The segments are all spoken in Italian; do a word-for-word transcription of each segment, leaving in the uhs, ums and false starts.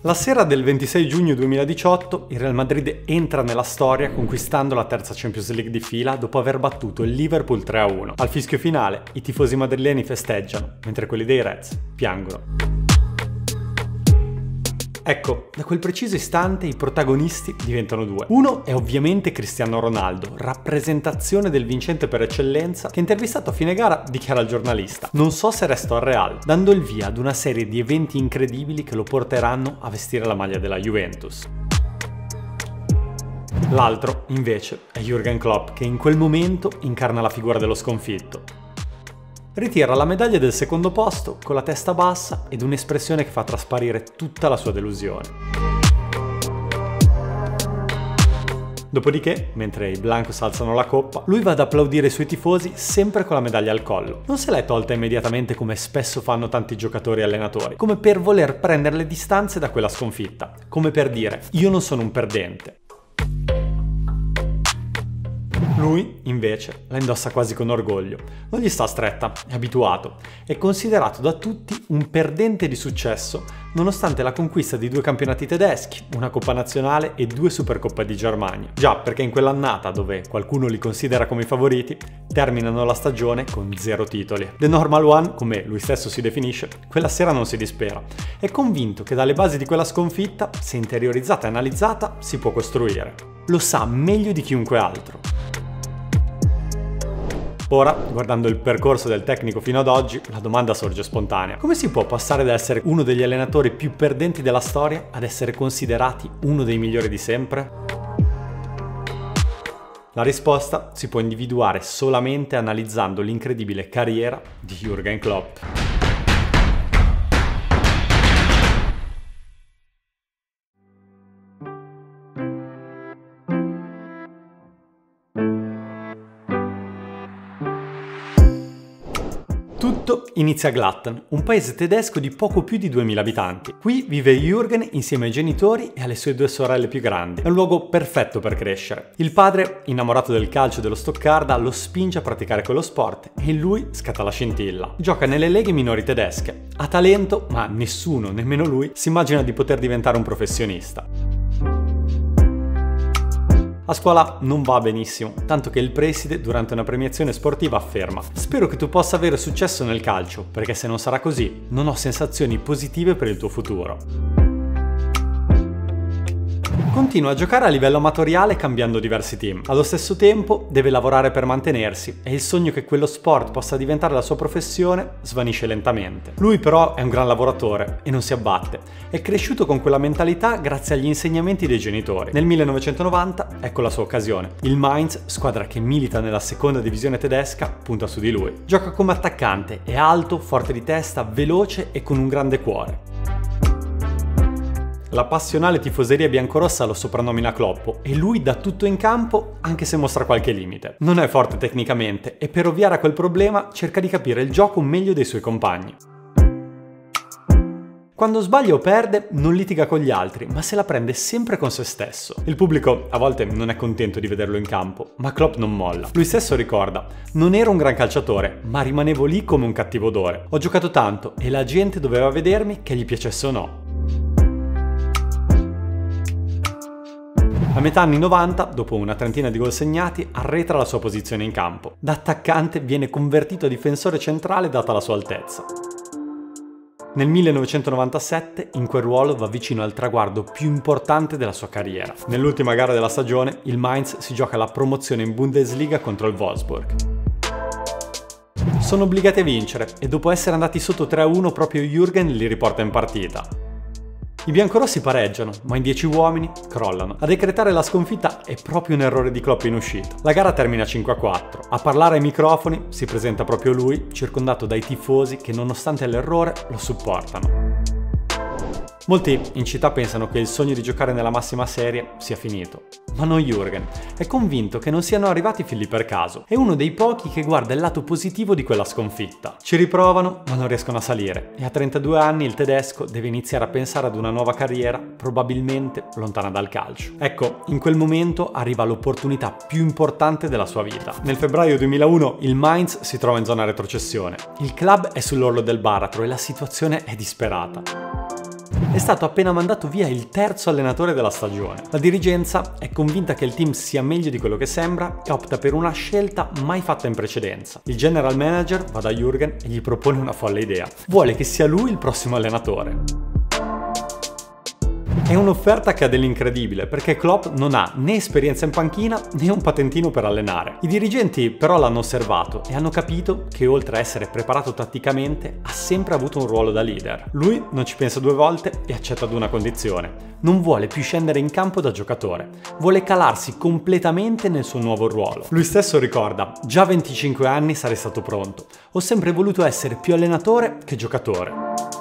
La sera del ventisei giugno duemiladiciotto il Real Madrid entra nella storia conquistando la terza Champions League di fila dopo aver battuto il Liverpool tre a uno. Al fischio finale i tifosi madrileni festeggiano, mentre quelli dei Reds piangono. Ecco, da quel preciso istante i protagonisti diventano due. Uno è ovviamente Cristiano Ronaldo, rappresentazione del vincente per eccellenza, che intervistato a fine gara dichiara al giornalista: "Non so se resto al Real", dando il via ad una serie di eventi incredibili che lo porteranno a vestire la maglia della Juventus. L'altro, invece, è Jürgen Klopp, che in quel momento incarna la figura dello sconfitto. Ritira la medaglia del secondo posto con la testa bassa ed un'espressione che fa trasparire tutta la sua delusione. Dopodiché, mentre i Blancos alzano la coppa, lui va ad applaudire i suoi tifosi sempre con la medaglia al collo. Non se l'è tolta immediatamente come spesso fanno tanti giocatori e allenatori, come per voler prendere le distanze da quella sconfitta, come per dire: io non sono un perdente. Lui, invece, la indossa quasi con orgoglio. Non gli sta stretta, è abituato. È considerato da tutti un perdente di successo, nonostante la conquista di due campionati tedeschi, una Coppa Nazionale e due Supercoppe di Germania. Già, perché in quell'annata, dove qualcuno li considera come i favoriti, terminano la stagione con zero titoli. The Normal One, come lui stesso si definisce, quella sera non si dispera. È convinto che dalle basi di quella sconfitta, se interiorizzata e analizzata, si può costruire. Lo sa meglio di chiunque altro. Ora, guardando il percorso del tecnico fino ad oggi, la domanda sorge spontanea: come si può passare da essere uno degli allenatori più perdenti della storia ad essere considerati uno dei migliori di sempre? La risposta si può individuare solamente analizzando l'incredibile carriera di Jürgen Klopp. Tutto inizia a Glatten, un paese tedesco di poco più di duemila abitanti. Qui vive Jürgen insieme ai genitori e alle sue due sorelle più grandi. È un luogo perfetto per crescere. Il padre, innamorato del calcio e dello Stoccarda, lo spinge a praticare quello sport e in lui scatta la scintilla. Gioca nelle leghe minori tedesche. Ha talento, ma nessuno, nemmeno lui, si immagina di poter diventare un professionista. A scuola non va benissimo, tanto che il preside durante una premiazione sportiva afferma: "Spero che tu possa avere successo nel calcio, perché se non sarà così, non ho sensazioni positive per il tuo futuro". Continua a giocare a livello amatoriale cambiando diversi team. Allo stesso tempo deve lavorare per mantenersi e il sogno che quello sport possa diventare la sua professione svanisce lentamente. Lui però è un gran lavoratore e non si abbatte. È cresciuto con quella mentalità grazie agli insegnamenti dei genitori. Nel millenovecentonovanta ecco la sua occasione. Il Mainz, squadra che milita nella seconda divisione tedesca, punta su di lui. Gioca come attaccante, è alto, forte di testa, veloce e con un grande cuore. La passionale tifoseria biancorossa lo soprannomina Kloppo e lui dà tutto in campo anche se mostra qualche limite. Non è forte tecnicamente e per ovviare a quel problema cerca di capire il gioco meglio dei suoi compagni. Quando sbaglia o perde non litiga con gli altri, ma se la prende sempre con se stesso. Il pubblico a volte non è contento di vederlo in campo, ma Klopp non molla. Lui stesso ricorda: "Non ero un gran calciatore, ma rimanevo lì come un cattivo odore. Ho giocato tanto e la gente doveva vedermi che gli piacesse o no". A metà anni novanta, dopo una trentina di gol segnati, arretra la sua posizione in campo. Da attaccante viene convertito a difensore centrale data la sua altezza. Nel millenovecentonovantasette, in quel ruolo va vicino al traguardo più importante della sua carriera. Nell'ultima gara della stagione, il Mainz si gioca la promozione in Bundesliga contro il Wolfsburg. Sono obbligati a vincere e dopo essere andati sotto tre a uno proprio Jürgen li riporta in partita. I biancorossi pareggiano, ma in dieci uomini crollano. A decretare la sconfitta è proprio un errore di Klopp in uscita. La gara termina cinque a quattro. A parlare ai microfoni si presenta proprio lui, circondato dai tifosi che nonostante l'errore lo supportano. Molti in città pensano che il sogno di giocare nella massima serie sia finito, ma non Jürgen. È convinto che non siano arrivati fin lì per caso. È uno dei pochi che guarda il lato positivo di quella sconfitta. Ci riprovano, ma non riescono a salire. E a trentadue anni il tedesco deve iniziare a pensare ad una nuova carriera, probabilmente lontana dal calcio. Ecco, in quel momento arriva l'opportunità più importante della sua vita. Nel febbraio duemilauno il Mainz si trova in zona retrocessione. Il club è sull'orlo del baratro e la situazione è disperata. È stato appena mandato via il terzo allenatore della stagione. La dirigenza è convinta che il team sia meglio di quello che sembra e opta per una scelta mai fatta in precedenza. Il general manager va da Jürgen e gli propone una folle idea. Vuole che sia lui il prossimo allenatore. È un'offerta che ha dell'incredibile, perché Klopp non ha né esperienza in panchina né un patentino per allenare. I dirigenti però l'hanno osservato e hanno capito che oltre a essere preparato tatticamente ha sempre avuto un ruolo da leader. Lui non ci pensa due volte e accetta ad una condizione: non vuole più scendere in campo da giocatore, vuole calarsi completamente nel suo nuovo ruolo. Lui stesso ricorda: già a venticinque anni sarei stato pronto, ho sempre voluto essere più allenatore che giocatore.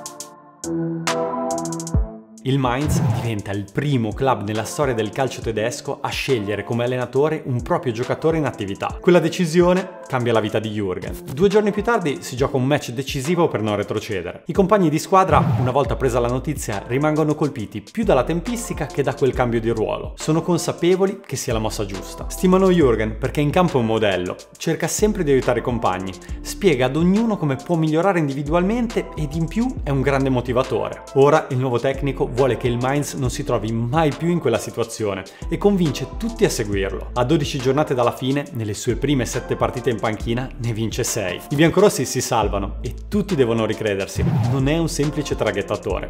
Il Mainz diventa il primo club nella storia del calcio tedesco a scegliere come allenatore un proprio giocatore in attività. Quella decisione cambia la vita di Jürgen. Due giorni più tardi si gioca un match decisivo per non retrocedere. I compagni di squadra, una volta presa la notizia, rimangono colpiti più dalla tempistica che da quel cambio di ruolo. Sono consapevoli che sia la mossa giusta. Stimano Jürgen perché in campo è un modello, cerca sempre di aiutare i compagni, spiega ad ognuno come può migliorare individualmente ed in più è un grande motivatore. Ora il nuovo tecnico vuole che il Mainz non si trovi mai più in quella situazione e convince tutti a seguirlo. A dodici giornate dalla fine, nelle sue prime sette partite in panchina, ne vince sei. I biancorossi si salvano e tutti devono ricredersi. Non è un semplice traghettatore.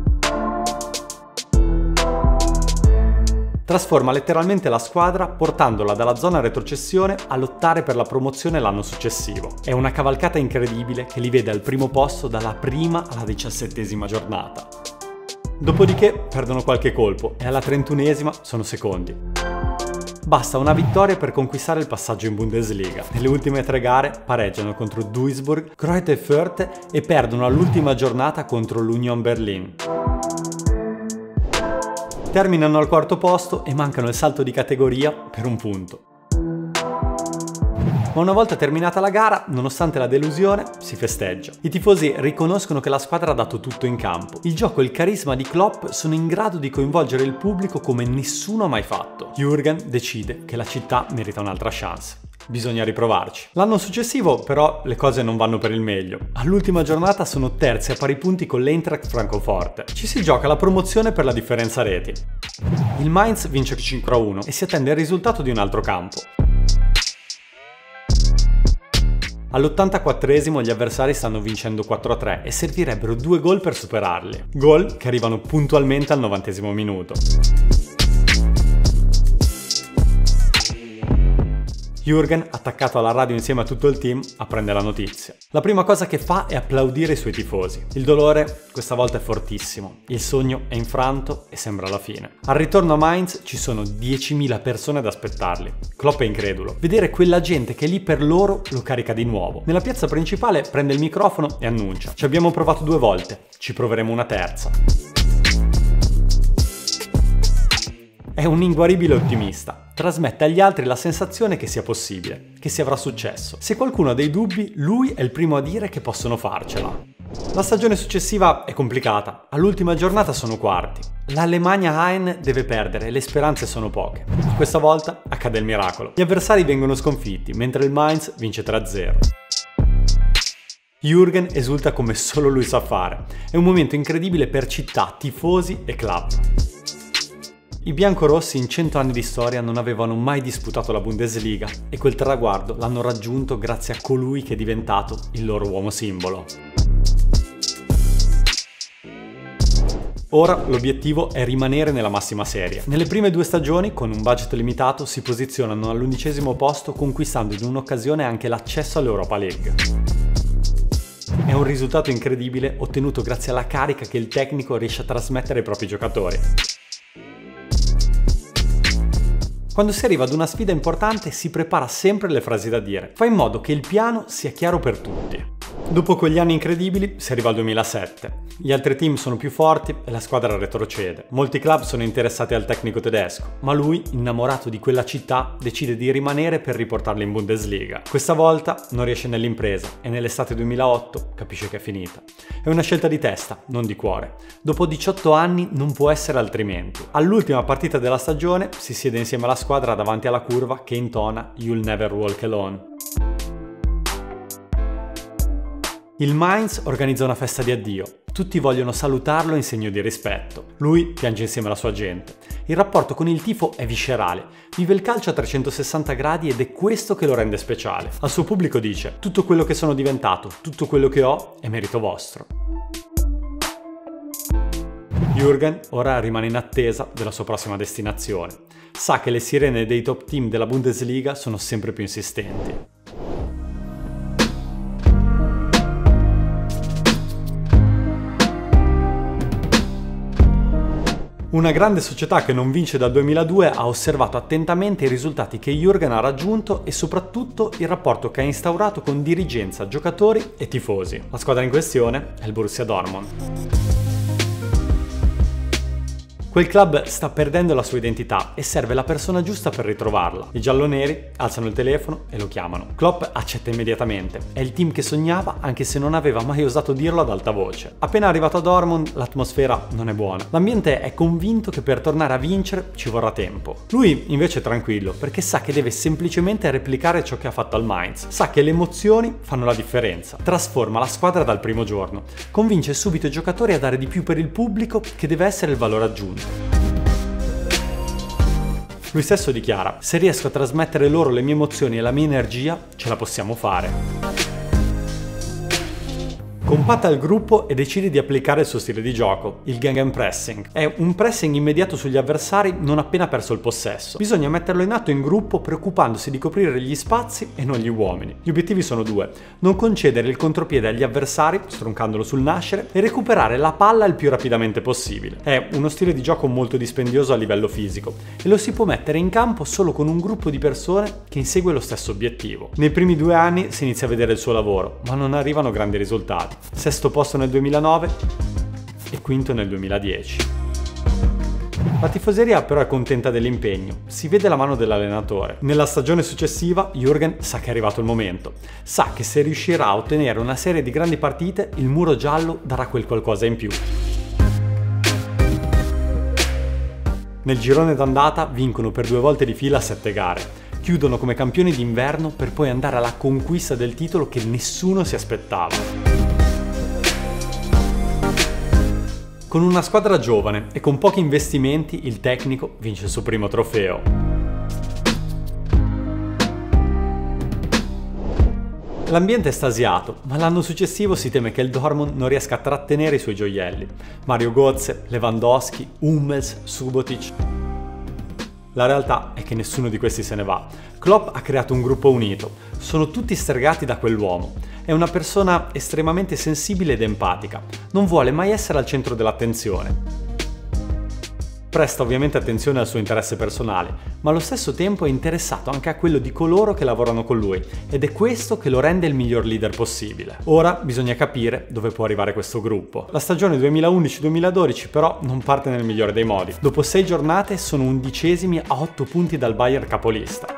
Trasforma letteralmente la squadra portandola dalla zona retrocessione a lottare per la promozione l'anno successivo. È una cavalcata incredibile che li vede al primo posto dalla prima alla diciassettesima giornata. Dopodiché perdono qualche colpo e alla trentunesima sono secondi. Basta una vittoria per conquistare il passaggio in Bundesliga. Nelle ultime tre gare pareggiano contro Duisburg, Greuther Fürth e perdono all'ultima giornata contro l'Union Berlin. Terminano al quarto posto e mancano il salto di categoria per un punto. Ma una volta terminata la gara, nonostante la delusione, si festeggia. I tifosi riconoscono che la squadra ha dato tutto in campo. Il gioco e il carisma di Klopp sono in grado di coinvolgere il pubblico come nessuno ha mai fatto. Jürgen decide che la città merita un'altra chance. Bisogna riprovarci. L'anno successivo però le cose non vanno per il meglio. All'ultima giornata sono terzi a pari punti con l'Eintracht Francoforte. Ci si gioca la promozione per la differenza reti. Il Mainz vince cinque a uno e si attende il risultato di un altro campo. All'ottantaquattresimo gli avversari stanno vincendo quattro a tre e servirebbero due gol per superarli. Gol che arrivano puntualmente al novantesimo minuto. Jürgen, attaccato alla radio insieme a tutto il team, apprende la notizia. La prima cosa che fa è applaudire i suoi tifosi. Il dolore questa volta è fortissimo, il sogno è infranto e sembra la fine. Al ritorno a Mainz ci sono diecimila persone ad aspettarli. Klopp è incredulo. Vedere quella gente che è lì per loro lo carica di nuovo. Nella piazza principale prende il microfono e annuncia: ci abbiamo provato due volte, ci proveremo una terza. È un inguaribile ottimista. Trasmette agli altri la sensazione che sia possibile, che si avrà successo. Se qualcuno ha dei dubbi, lui è il primo a dire che possono farcela. La stagione successiva è complicata. All'ultima giornata sono quarti. L'Alemannia Hain deve perdere e le speranze sono poche. Questa volta accade il miracolo. Gli avversari vengono sconfitti, mentre il Mainz vince tre a zero. Jürgen esulta come solo lui sa fare. È un momento incredibile per città, tifosi e club. I biancorossi in cento anni di storia non avevano mai disputato la Bundesliga e quel traguardo l'hanno raggiunto grazie a colui che è diventato il loro uomo simbolo. Ora l'obiettivo è rimanere nella massima serie. Nelle prime due stagioni, con un budget limitato, si posizionano all'undicesimo posto, conquistando in un'occasione anche l'accesso all'Europa League. È un risultato incredibile ottenuto grazie alla carica che il tecnico riesce a trasmettere ai propri giocatori. Quando si arriva ad una sfida importante si prepara sempre le frasi da dire, fa in modo che il piano sia chiaro per tutti. Dopo quegli anni incredibili si arriva al duemilasette. Gli altri team sono più forti e la squadra retrocede. Molti club sono interessati al tecnico tedesco, ma lui, innamorato di quella città, decide di rimanere per riportarli in Bundesliga. Questa volta non riesce nell'impresa e nell'estate duemilaotto capisce che è finita. È una scelta di testa, non di cuore. Dopo diciotto anni non può essere altrimenti. All'ultima partita della stagione si siede insieme alla squadra davanti alla curva che intona "You'll never walk alone". Il Mainz organizza una festa di addio. Tutti vogliono salutarlo in segno di rispetto. Lui piange insieme alla sua gente. Il rapporto con il tifo è viscerale. Vive il calcio a trecentosessanta gradi ed è questo che lo rende speciale. Al suo pubblico dice: tutto quello che sono diventato, tutto quello che ho è merito vostro. Jürgen ora rimane in attesa della sua prossima destinazione. Sa che le sirene dei top team della Bundesliga sono sempre più insistenti. Una grande società che non vince dal duemiladue ha osservato attentamente i risultati che Jürgen ha raggiunto e soprattutto il rapporto che ha instaurato con dirigenza, giocatori e tifosi. La squadra in questione è il Borussia Dortmund. Quel club sta perdendo la sua identità e serve la persona giusta per ritrovarla. I gialloneri alzano il telefono e lo chiamano. Klopp accetta immediatamente. È il team che sognava, anche se non aveva mai osato dirlo ad alta voce. Appena arrivato a Dortmund, l'atmosfera non è buona. L'ambiente è convinto che per tornare a vincere ci vorrà tempo. Lui invece è tranquillo, perché sa che deve semplicemente replicare ciò che ha fatto al Mainz. Sa che le emozioni fanno la differenza. Trasforma la squadra dal primo giorno. Convince subito i giocatori a dare di più per il pubblico, che deve essere il valore aggiunto. Lui stesso dichiara: se riesco a trasmettere loro le mie emozioni e la mia energia, ce la possiamo fare. Compatta il gruppo e decide di applicare il suo stile di gioco, il Gegenpressing. È un pressing immediato sugli avversari non appena perso il possesso. Bisogna metterlo in atto in gruppo preoccupandosi di coprire gli spazi e non gli uomini. Gli obiettivi sono due: non concedere il contropiede agli avversari, stroncandolo sul nascere, e recuperare la palla il più rapidamente possibile. È uno stile di gioco molto dispendioso a livello fisico e lo si può mettere in campo solo con un gruppo di persone che insegue lo stesso obiettivo. Nei primi due anni si inizia a vedere il suo lavoro, ma non arrivano grandi risultati. Sesto posto nel duemilanove e quinto nel duemiladieci. La tifoseria però è contenta dell'impegno, si vede la mano dell'allenatore. Nella stagione successiva Jürgen sa che è arrivato il momento, sa che se riuscirà a ottenere una serie di grandi partite il muro giallo darà quel qualcosa in più. Nel girone d'andata vincono per due volte di fila sette gare. Chiudono come campioni d'inverno per poi andare alla conquista del titolo che nessuno si aspettava. Con una squadra giovane e con pochi investimenti, il tecnico vince il suo primo trofeo. L'ambiente è estasiato, ma l'anno successivo si teme che il Dortmund non riesca a trattenere i suoi gioielli. Mario Götze, Lewandowski, Hummels, Subotic. La realtà è che nessuno di questi se ne va. Klopp ha creato un gruppo unito, sono tutti stregati da quell'uomo. È una persona estremamente sensibile ed empatica, non vuole mai essere al centro dell'attenzione. Presta ovviamente attenzione al suo interesse personale, ma allo stesso tempo è interessato anche a quello di coloro che lavorano con lui, ed è questo che lo rende il miglior leader possibile. Ora bisogna capire dove può arrivare questo gruppo. La stagione duemilaundici duemiladodici però non parte nel migliore dei modi. Dopo sei giornate sono undicesimi a otto punti dal Bayern capolista.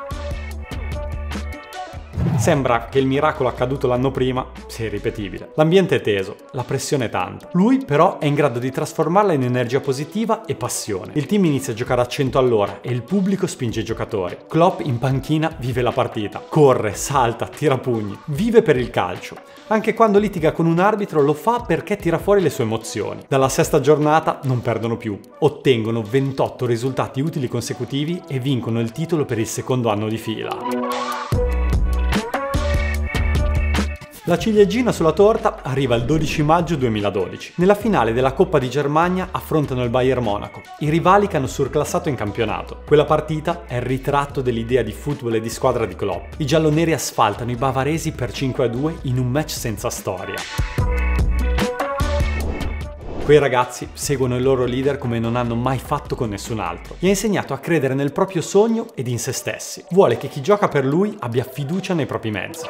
Sembra che il miracolo accaduto l'anno prima sia irripetibile. L'ambiente è teso, la pressione è tanta. Lui però è in grado di trasformarla in energia positiva e passione. Il team inizia a giocare a cento all'ora e il pubblico spinge i giocatori. Klopp in panchina vive la partita. Corre, salta, tira pugni. Vive per il calcio. Anche quando litiga con un arbitro lo fa perché tira fuori le sue emozioni. Dalla sesta giornata non perdono più. Ottengono ventotto risultati utili consecutivi e vincono il titolo per il secondo anno di fila. La ciliegina sulla torta arriva il dodici maggio duemiladodici. Nella finale della Coppa di Germania affrontano il Bayern Monaco, i rivali che hanno surclassato in campionato. Quella partita è il ritratto dell'idea di football e di squadra di Klopp. I gialloneri asfaltano i bavaresi per cinque a due in un match senza storia. Quei ragazzi seguono il loro leader come non hanno mai fatto con nessun altro. Gli ha insegnato a credere nel proprio sogno ed in se stessi. Vuole che chi gioca per lui abbia fiducia nei propri mezzi.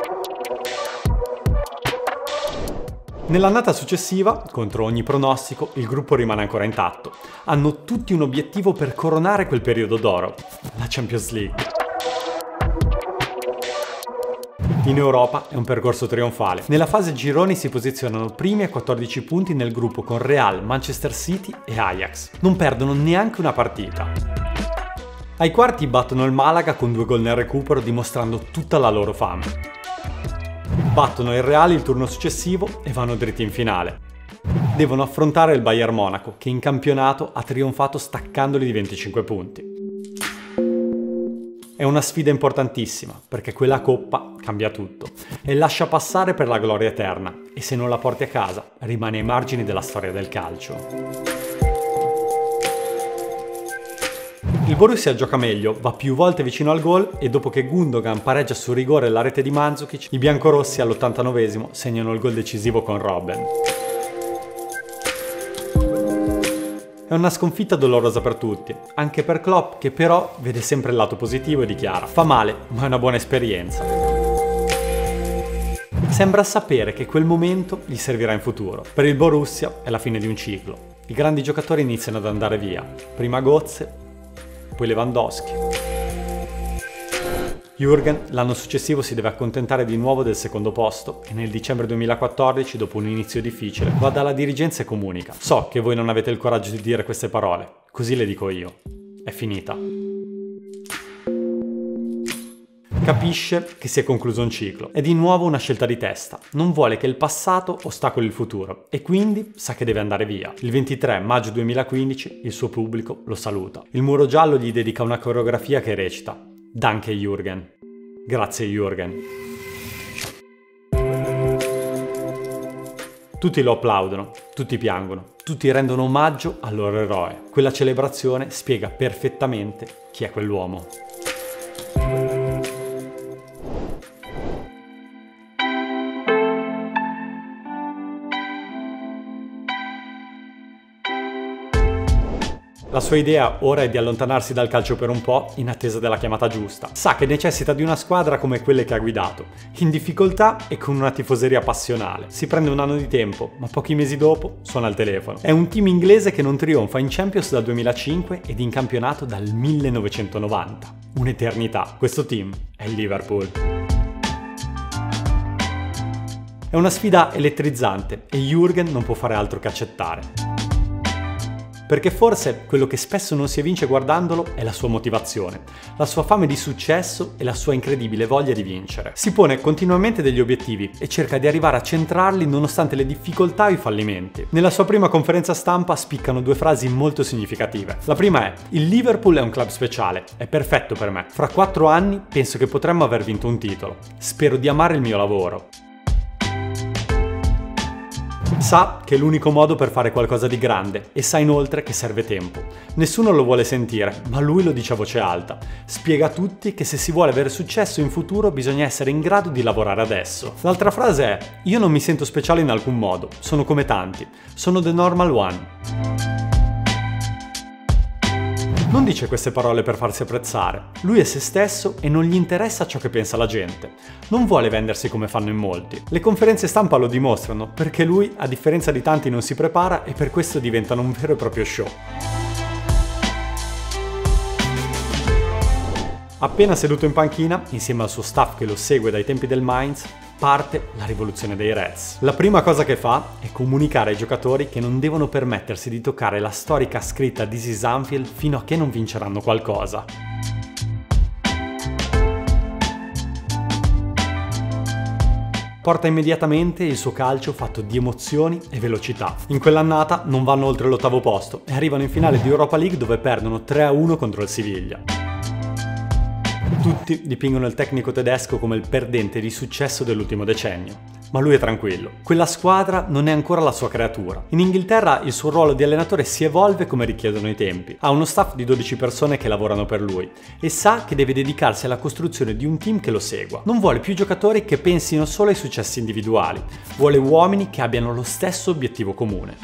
Nell'annata successiva, contro ogni pronostico, il gruppo rimane ancora intatto. Hanno tutti un obiettivo per coronare quel periodo d'oro, la Champions League. In Europa è un percorso trionfale. Nella fase gironi si posizionano primi a quattordici punti nel gruppo con Real, Manchester City e Ajax. Non perdono neanche una partita. Ai quarti battono il Malaga con due gol nel recupero, dimostrando tutta la loro fame. Battono il Real il turno successivo e vanno dritti in finale. Devono affrontare il Bayern Monaco, che in campionato ha trionfato staccandoli di venticinque punti. È una sfida importantissima, perché quella coppa cambia tutto e lascia passare per la gloria eterna, e se non la porti a casa rimane ai margini della storia del calcio. Il Borussia gioca meglio, va più volte vicino al gol e dopo che Gundogan pareggia su rigore la rete di Mandzukic, i biancorossi all'ottantanovesimo segnano il gol decisivo con Robben. È una sconfitta dolorosa per tutti, anche per Klopp, che però vede sempre il lato positivo e dichiara: fa male, ma è una buona esperienza. Sembra sapere che quel momento gli servirà in futuro. Per il Borussia è la fine di un ciclo. I grandi giocatori iniziano ad andare via, prima Götze, poi Lewandowski. Jürgen l'anno successivo si deve accontentare di nuovo del secondo posto e nel dicembre duemilaquattordici, dopo un inizio difficile, va dalla dirigenza e comunica: so che voi non avete il coraggio di dire queste parole, così le dico io. È finita. Capisce che si è concluso un ciclo. È di nuovo una scelta di testa. Non vuole che il passato ostacoli il futuro e quindi sa che deve andare via. Il ventitré maggio duemilaquindici il suo pubblico lo saluta. Il muro giallo gli dedica una coreografia che recita: Danke Jürgen. Grazie Jürgen. Tutti lo applaudono, tutti piangono, tutti rendono omaggio al loro eroe. Quella celebrazione spiega perfettamente chi è quell'uomo. La sua idea ora è di allontanarsi dal calcio per un po' in attesa della chiamata giusta. Sa che necessita di una squadra come quelle che ha guidato, in difficoltà e con una tifoseria passionale. Si prende un anno di tempo, ma pochi mesi dopo suona al telefono. È un team inglese che non trionfa in Champions dal duemilacinque ed in campionato dal millenovecentonovanta. Un'eternità. Questo team è il Liverpool. È una sfida elettrizzante e Jürgen non può fare altro che accettare. Perché forse quello che spesso non si evince guardandolo è la sua motivazione, la sua fame di successo e la sua incredibile voglia di vincere. Si pone continuamente degli obiettivi e cerca di arrivare a centrarli nonostante le difficoltà o i fallimenti. Nella sua prima conferenza stampa spiccano due frasi molto significative. La prima è: il Liverpool è un club speciale, è perfetto per me. Fra quattro anni penso che potremmo aver vinto un titolo. Spero di amare il mio lavoro. Sa che è l'unico modo per fare qualcosa di grande e sa inoltre che serve tempo. Nessuno lo vuole sentire, ma lui lo dice a voce alta. Spiega a tutti che se si vuole avere successo in futuro bisogna essere in grado di lavorare adesso. L'altra frase è: io non mi sento speciale in alcun modo, sono come tanti, sono the normal one. Non dice queste parole per farsi apprezzare. Lui è se stesso e non gli interessa ciò che pensa la gente. Non vuole vendersi come fanno in molti. Le conferenze stampa lo dimostrano, perché lui, a differenza di tanti, non si prepara e per questo diventano un vero e proprio show. Appena seduto in panchina, insieme al suo staff che lo segue dai tempi del Mainz, parte la rivoluzione dei Reds. La prima cosa che fa è comunicare ai giocatori che non devono permettersi di toccare la storica scritta This is Anfield fino a che non vinceranno qualcosa. Porta immediatamente il suo calcio fatto di emozioni e velocità. In quell'annata non vanno oltre l'ottavo posto e arrivano in finale di Europa League dove perdono tre a uno contro il Siviglia. Tutti dipingono il tecnico tedesco come il perdente di successo dell'ultimo decennio, ma lui è tranquillo. Quella squadra non è ancora la sua creatura. In Inghilterra il suo ruolo di allenatore si evolve come richiedono i tempi. Ha uno staff di dodici persone che lavorano per lui e sa che deve dedicarsi alla costruzione di un team che lo segua. Non vuole più giocatori che pensino solo ai successi individuali, vuole uomini che abbiano lo stesso obiettivo comune.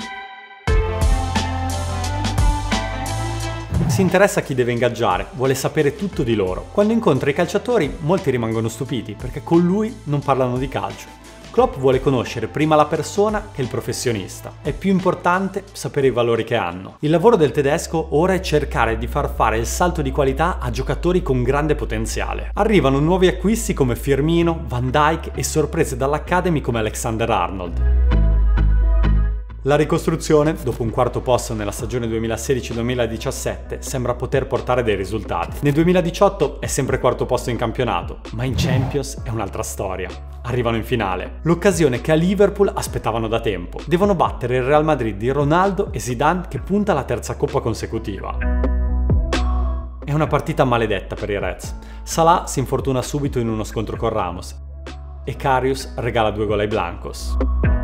Si interessa a chi deve ingaggiare, vuole sapere tutto di loro. Quando incontra i calciatori, molti rimangono stupiti perché con lui non parlano di calcio. Klopp vuole conoscere prima la persona che il professionista. È più importante sapere i valori che hanno. Il lavoro del tedesco ora è cercare di far fare il salto di qualità a giocatori con grande potenziale. Arrivano nuovi acquisti come Firmino, Van Dijk e sorprese dall'Academy come Alexander-Arnold. La ricostruzione, dopo un quarto posto nella stagione duemilasedici duemiladiciassette, sembra poter portare dei risultati. Nel duemiladiciotto è sempre quarto posto in campionato, ma in Champions è un'altra storia. Arrivano in finale. L'occasione che a Liverpool aspettavano da tempo. Devono battere il Real Madrid di Ronaldo e Zidane che punta alla terza coppa consecutiva. È una partita maledetta per i Reds. Salah si infortuna subito in uno scontro con Ramos e Karius regala due gol ai Blancos.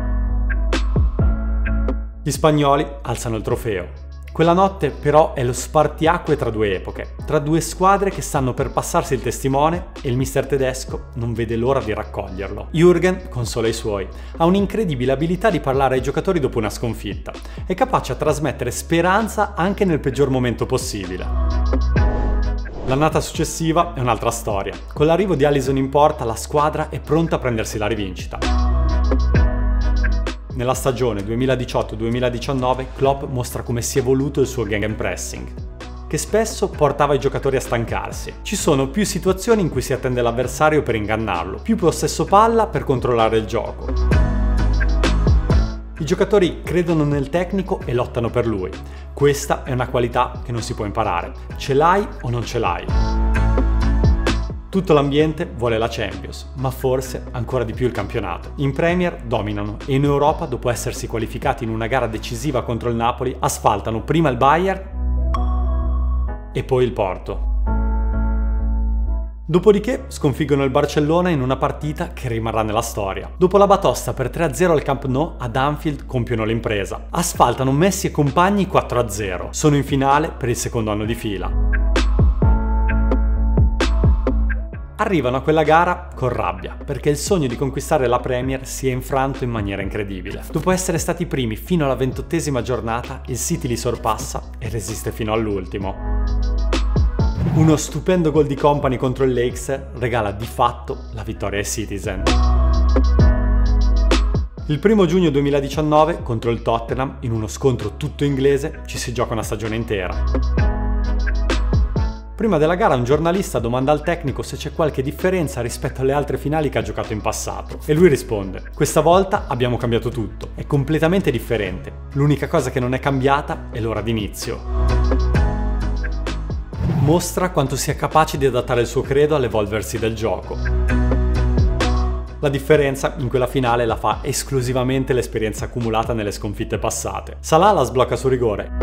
Gli spagnoli alzano il trofeo. Quella notte però è lo spartiacque tra due epoche, tra due squadre che stanno per passarsi il testimone e il mister tedesco non vede l'ora di raccoglierlo. Jürgen consola i suoi, ha un'incredibile abilità di parlare ai giocatori dopo una sconfitta, è capace a trasmettere speranza anche nel peggior momento possibile. L'annata successiva è un'altra storia. Con l'arrivo di Alisson in porta la squadra è pronta a prendersi la rivincita. Nella stagione duemiladiciotto duemiladiciannove Klopp mostra come si è evoluto il suo gegenpressing, che spesso portava i giocatori a stancarsi. Ci sono più situazioni in cui si attende l'avversario per ingannarlo, più possesso palla per controllare il gioco. I giocatori credono nel tecnico e lottano per lui. Questa è una qualità che non si può imparare. Ce l'hai o non ce l'hai. Tutto l'ambiente vuole la Champions, ma forse ancora di più il campionato. In Premier dominano e in Europa, dopo essersi qualificati in una gara decisiva contro il Napoli, asfaltano prima il Bayern e poi il Porto. Dopodiché sconfiggono il Barcellona in una partita che rimarrà nella storia. Dopo la batosta per tre a zero al Camp Nou, ad Anfield compiono l'impresa. Asfaltano Messi e compagni quattro a zero. Sono in finale per il secondo anno di fila. Arrivano a quella gara con rabbia, perché il sogno di conquistare la Premier si è infranto in maniera incredibile. Dopo essere stati primi fino alla ventottesima giornata, il City li sorpassa e resiste fino all'ultimo. Uno stupendo gol di Kompany contro il Lakes regala di fatto la vittoria ai Citizen. Il primo giugno duemiladiciannove, contro il Tottenham, in uno scontro tutto inglese, ci si gioca una stagione intera. Prima della gara un giornalista domanda al tecnico se c'è qualche differenza rispetto alle altre finali che ha giocato in passato e lui risponde: questa volta abbiamo cambiato tutto, è completamente differente, l'unica cosa che non è cambiata è l'ora d'inizio. Mostra quanto sia capace di adattare il suo credo all'evolversi del gioco. La differenza in quella finale la fa esclusivamente l'esperienza accumulata nelle sconfitte passate. Salah la sblocca su rigore.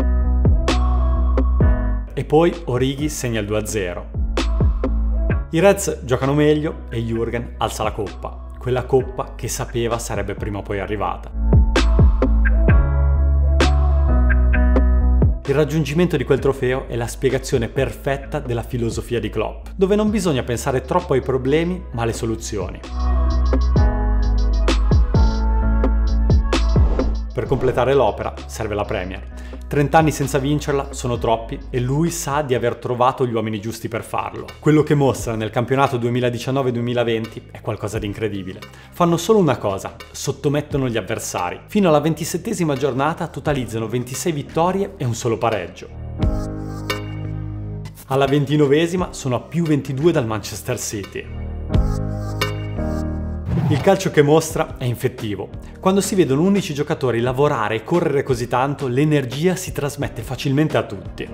E poi Origi segna il due a zero. I Reds giocano meglio e Jürgen alza la coppa, quella coppa che sapeva sarebbe prima o poi arrivata. Il raggiungimento di quel trofeo è la spiegazione perfetta della filosofia di Klopp, dove non bisogna pensare troppo ai problemi ma alle soluzioni. Per completare l'opera serve la Premier. trent'anni senza vincerla sono troppi e lui sa di aver trovato gli uomini giusti per farlo. Quello che mostra nel campionato duemiladiciannove duemilaventi è qualcosa di incredibile. Fanno solo una cosa: sottomettono gli avversari. Fino alla ventisettesima giornata totalizzano ventisei vittorie e un solo pareggio. Alla ventinovesima sono a più ventidue dal Manchester City. Il calcio che mostra è infettivo. Quando si vedono undici giocatori lavorare e correre così tanto, l'energia si trasmette facilmente a tutti.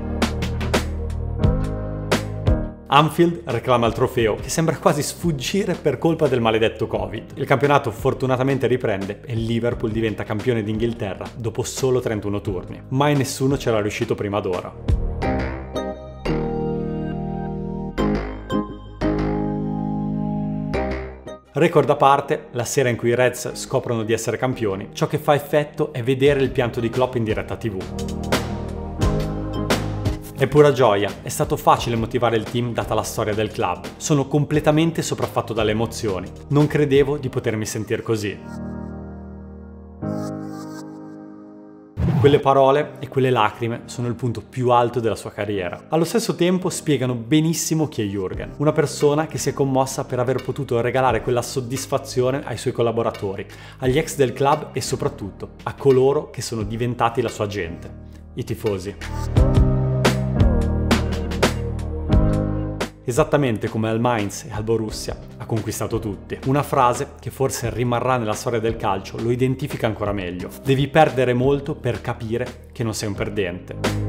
Anfield reclama il trofeo, che sembra quasi sfuggire per colpa del maledetto Covid. Il campionato fortunatamente riprende e il Liverpool diventa campione d'Inghilterra dopo solo trentuno turni. Mai nessuno c'era riuscito prima d'ora. Record a parte, la sera in cui i Reds scoprono di essere campioni, ciò che fa effetto è vedere il pianto di Klopp in diretta tivù. È pura gioia, è stato facile motivare il team data la storia del club. Sono completamente sopraffatto dalle emozioni. Non credevo di potermi sentire così. Quelle parole e quelle lacrime sono il punto più alto della sua carriera. Allo stesso tempo spiegano benissimo chi è Jürgen, una persona che si è commossa per aver potuto regalare quella soddisfazione ai suoi collaboratori, agli ex del club e soprattutto a coloro che sono diventati la sua gente, i tifosi. esattamente come al Mainz e al Borussia ha conquistato tutti. Una frase che forse rimarrà nella storia del calcio lo identifica ancora meglio: devi perdere molto per capire che non sei un perdente.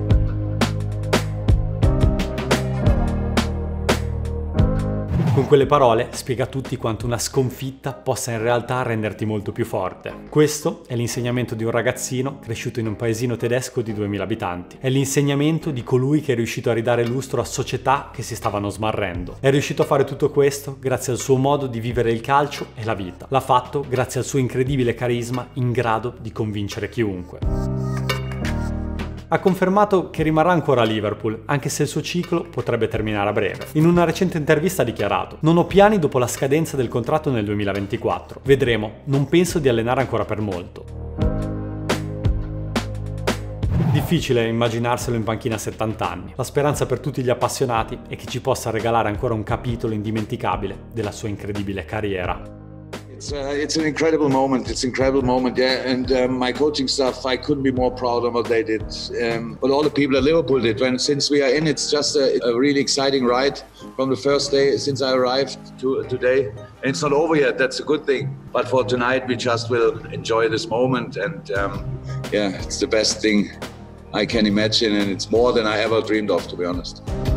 Con quelle parole spiega a tutti quanto una sconfitta possa in realtà renderti molto più forte. Questo è l'insegnamento di un ragazzino cresciuto in un paesino tedesco di duemila abitanti. È l'insegnamento di colui che è riuscito a ridare lustro a società che si stavano smarrendo. È riuscito a fare tutto questo grazie al suo modo di vivere il calcio e la vita. L'ha fatto grazie al suo incredibile carisma in grado di convincere chiunque. Ha confermato che rimarrà ancora a Liverpool, anche se il suo ciclo potrebbe terminare a breve. In una recente intervista ha dichiarato: "Non ho piani dopo la scadenza del contratto nel duemilaventiquattro. Vedremo, non penso di allenare ancora per molto." Difficile immaginarselo in panchina a settanta anni. La speranza per tutti gli appassionati è che ci possa regalare ancora un capitolo indimenticabile della sua incredibile carriera. It's, uh, it's an incredible moment. It's an incredible moment, yeah. And um, my coaching staff, I couldn't be more proud of what they did. Um, but all the people at Liverpool did. When since we are in, it's just a, a really exciting ride from the first day since I arrived to today. And it's not over yet. That's a good thing. But for tonight, we just will enjoy this moment. And um, yeah, it's the best thing I can imagine, and it's more than I ever dreamed of, to be honest.